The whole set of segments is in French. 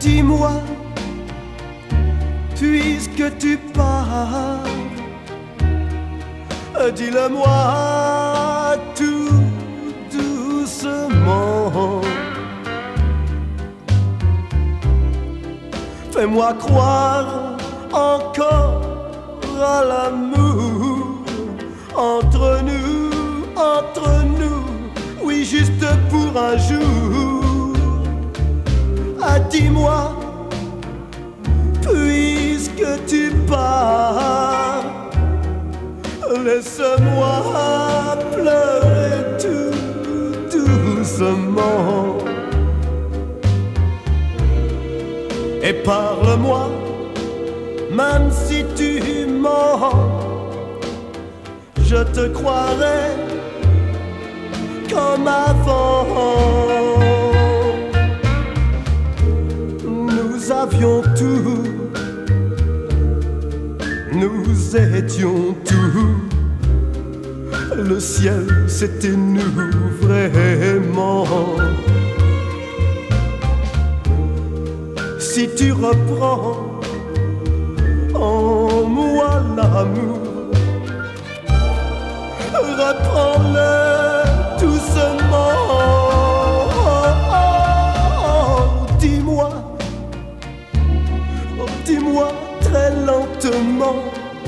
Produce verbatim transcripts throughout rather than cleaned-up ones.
dis-moi, puisque tu pars, dis-le-moi tout doucement. Fais-moi croire encore à l'amour entre nous, entre nous, oui, juste pour un jour. Ah, dis-moi, puisque tu pars, laisse-moi pleurer tout doucement. Et parle-moi, même si tu mens, je te croirai comme avant. Nous avions tout, nous étions tout. Le ciel, c'était nous vraiment. Si tu reprends en moi l'amour, reprends-le doucement. Oh, oh, dis-moi, oh, dis-moi très lentement.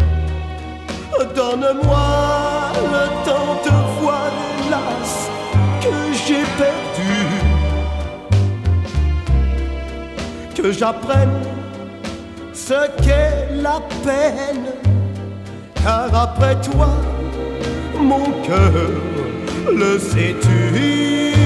Donne-moi le temps de voir, hélas, que j'ai perdu. Que j'apprenne ce qu'est la peine, car après toi, mon cœur, le sais-tu?